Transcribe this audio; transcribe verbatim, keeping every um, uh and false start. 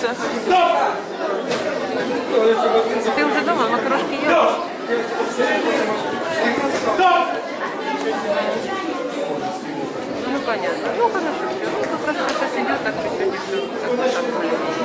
все. Ты уже дома? Макарошки ешь? Ну понятно. Ну хорошо, все. Ну как раз сейчас идет, так что сегодня все.